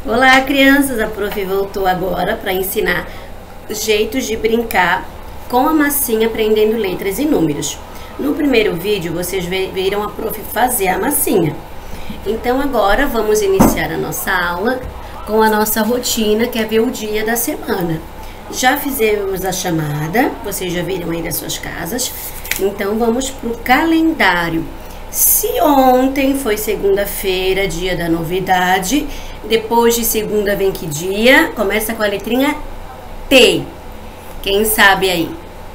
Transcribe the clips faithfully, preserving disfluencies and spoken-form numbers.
Olá, crianças! A prof voltou agora para ensinar jeitos de brincar com a massinha aprendendo letras e números. No primeiro vídeo, vocês viram a prof fazer a massinha. Então, agora vamos iniciar a nossa aula com a nossa rotina, que é ver o dia da semana. Já fizemos a chamada, vocês já viram aí das suas casas. Então, vamos para o calendário. Se ontem foi segunda-feira, dia da novidade, depois de segunda vem que dia? Começa com a letrinha T. Quem sabe aí?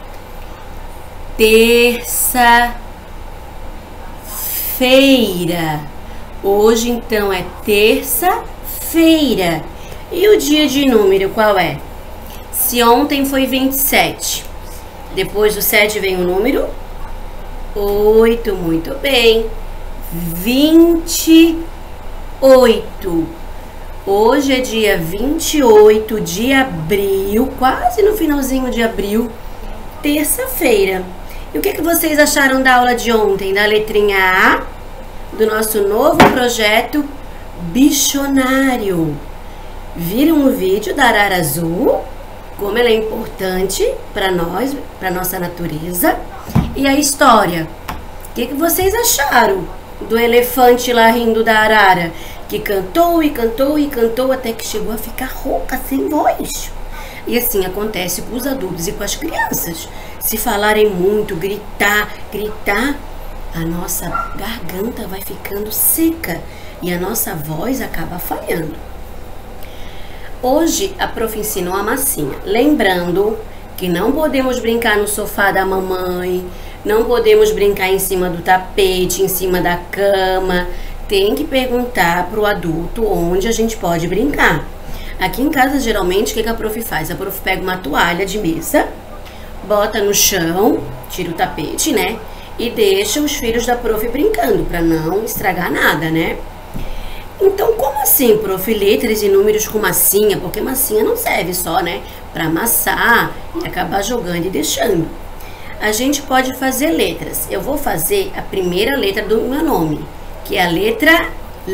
Terça-feira. Hoje, então, é terça-feira. E o dia de número qual é? Se ontem foi vinte e sete, depois do sete vem o número oito, muito bem. vinte e oito. Hoje é dia vinte e oito de abril, quase no finalzinho de abril, terça-feira. E o que, que vocês acharam da aula de ontem, da letrinha A, do nosso novo projeto Bichonário? Viram o vídeo da arara azul? Como ela é importante para nós, para nossa natureza. E a história? O que, que vocês acharam do elefante lá rindo da arara? Que cantou e cantou e cantou até que chegou a ficar rouca, sem voz. E assim acontece com os adultos e com as crianças. Se falarem muito, gritar, gritar, a nossa garganta vai ficando seca e a nossa voz acaba falhando. Hoje a prof ensinou a massinha, lembrando que não podemos brincar no sofá da mamãe, não podemos brincar em cima do tapete, em cima da cama. Tem que perguntar para o adulto onde a gente pode brincar. Aqui em casa, geralmente, o que a prof faz? A prof pega uma toalha de mesa, bota no chão, tira o tapete, né? E deixa os filhos da prof brincando, para não estragar nada, né? Então, como assim, prof? Letras e números com massinha? Porque massinha não serve só, né? Para amassar e acabar jogando e deixando. A gente pode fazer letras. Eu vou fazer a primeira letra do meu nome, que é a letra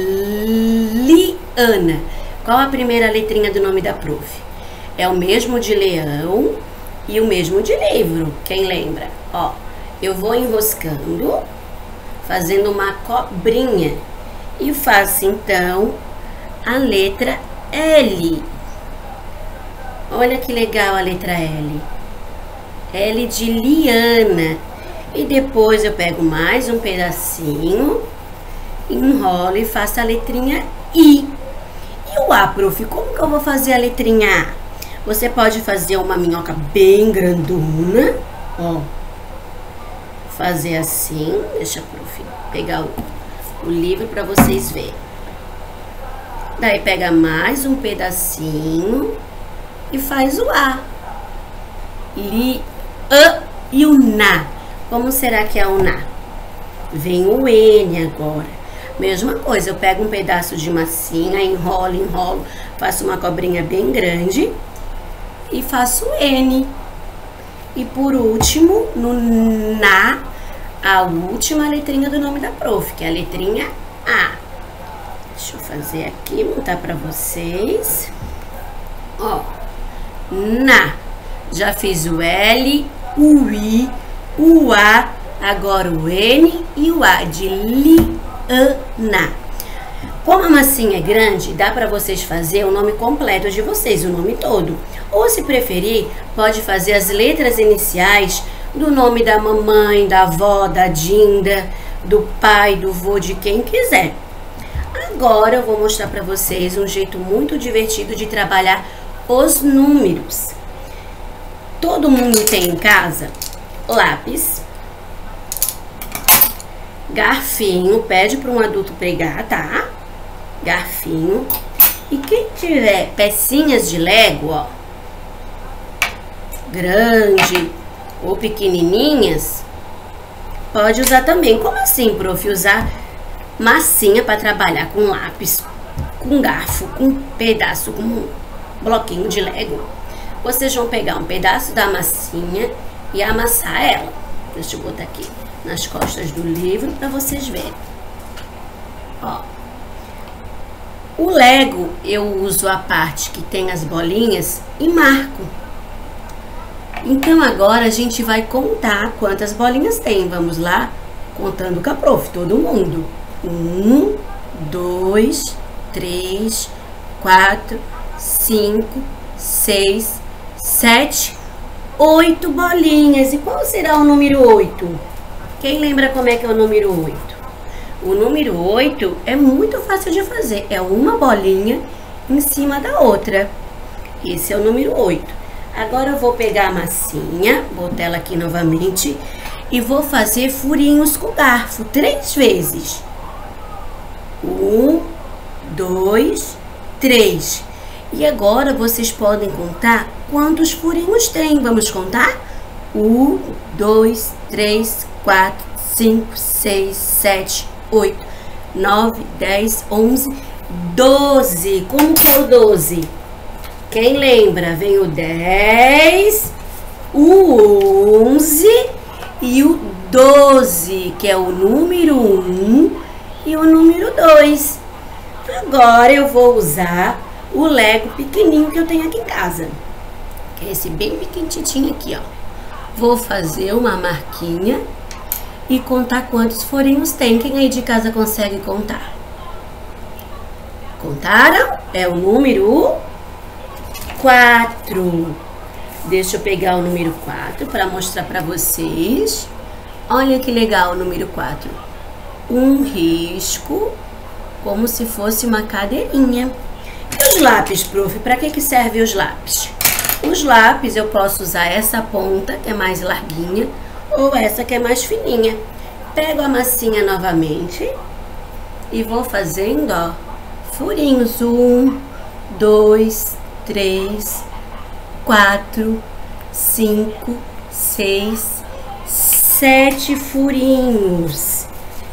Liana. Qual a primeira letrinha do nome da prof? É o mesmo de leão e o mesmo de livro. Quem lembra? Ó, eu vou enroscando, fazendo uma cobrinha. E faço, então, a letra L. Olha que legal a letra L. L de liana. E depois eu pego mais um pedacinho, enrolo e faço a letrinha I. E o A, prof? Como que eu vou fazer a letrinha A? Você pode fazer uma minhoca bem grandona. Ó. Fazer assim. Deixa a prof pegar o... o livro para vocês verem. Daí pega mais um pedacinho e faz o A. Li, A e o Na. Como será que é o Na? Vem o N agora. Mesma coisa, eu pego um pedaço de massinha, enrolo, enrolo, faço uma cobrinha bem grande e faço o N. E por último, no Na, a última letrinha do nome da prof, que é a letrinha A. Deixa eu fazer aqui, montar para vocês. Ó, Na. Já fiz o L, o I, o A, agora o N e o A de Liana. Como a massinha é grande, dá para vocês fazer o nome completo de vocês, o nome todo. Ou, se preferir, pode fazer as letras iniciais do nome da mamãe, da avó, da Dinda, do pai, do vô, de quem quiser. Agora eu vou mostrar para vocês um jeito muito divertido de trabalhar os números. Todo mundo tem em casa lápis, garfinho, pede para um adulto pegar, tá? Garfinho. E quem tiver pecinhas de Lego, ó, grande ou pequenininhas, pode usar também. Como assim, prof? Usar massinha para trabalhar com lápis, com garfo, com pedaço, com um bloquinho de Lego. Vocês vão pegar um pedaço da massinha e amassar ela. Deixa eu botar aqui nas costas do livro para vocês verem. Ó, O Lego, eu uso a parte que tem as bolinhas e marco. Então, agora a gente vai contar quantas bolinhas tem. Vamos lá? Contando com a prof, todo mundo. Um, dois, três, quatro, cinco, seis, sete, oito bolinhas. E qual será o número oito? Quem lembra como é que é o número oito? O número oito é muito fácil de fazer. É uma bolinha em cima da outra. Esse é o número oito. Agora eu vou pegar a massinha, botar ela aqui novamente e vou fazer furinhos com garfo três vezes. Um, dois, três. E agora vocês podem contar quantos furinhos tem. Vamos contar? Um, dois, três, quatro, cinco, seis, sete, oito, nove, dez, onze, doze. Como que é o doze? Quem lembra? Vem o dez, o onze e o doze, que é o número um e o número dois. Agora eu vou usar o Lego pequenininho que eu tenho aqui em casa, que é esse bem pequenininho aqui, ó. Vou fazer uma marquinha e contar quantos furinhos tem. Quem aí de casa consegue contar? Contaram? É o número quatro. Deixa eu pegar o número quatro para mostrar para vocês. Olha que legal o número quatro. Um risco, como se fosse uma cadeirinha. E os lápis, prof? Para que que servem os lápis? Os lápis eu posso usar essa ponta, que é mais larguinha, ou essa que é mais fininha. Pego a massinha novamente e vou fazendo, ó, furinhos. Um, dois, três, quatro, cinco, seis, sete furinhos.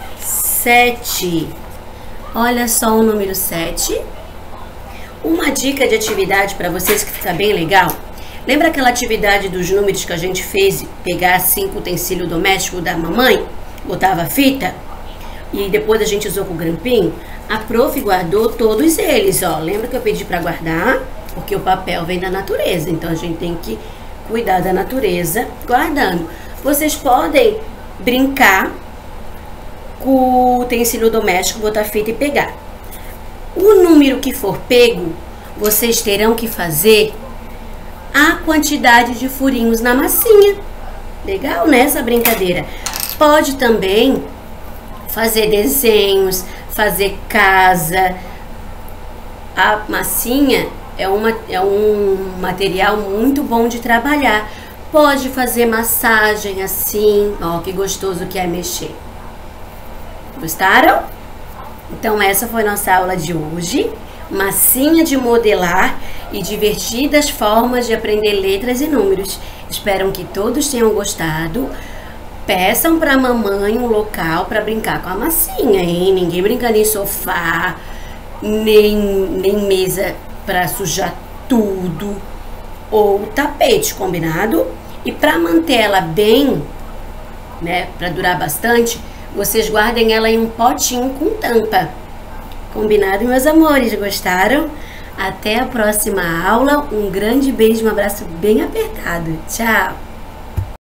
Sete. Olha só o número sete. Uma dica de atividade para vocês que fica bem legal. Lembra aquela atividade dos números que a gente fez? Pegar cinco utensílios domésticos da mamãe, botava fita e depois a gente usou com o grampinho? A prof guardou todos eles, ó. Lembra que eu pedi para guardar? Porque o papel vem da natureza, então a gente tem que cuidar da natureza guardando. Vocês podem brincar com o utensílio doméstico, botar fita e pegar. O número que for pego, vocês terão que fazer a quantidade de furinhos na massinha. Legal, né, essa brincadeira? Pode também fazer desenhos, fazer casa. A massinha é, uma, é um material muito bom de trabalhar. Pode fazer massagem assim, ó, que gostoso que é mexer. Gostaram? Então essa foi nossa aula de hoje. Massinha de modelar e divertidas formas de aprender letras e números. Espero que todos tenham gostado. Peçam para a mamãe um local para brincar com a massinha, hein? Ninguém brincando em sofá, nem, nem mesa para sujar tudo, ou tapete, combinado? E para manter ela bem, né, para durar bastante, vocês guardem ela em um potinho com tampa. Combinado, meus amores? Gostaram? Até a próxima aula. Um grande beijo, um abraço bem apertado. Tchau!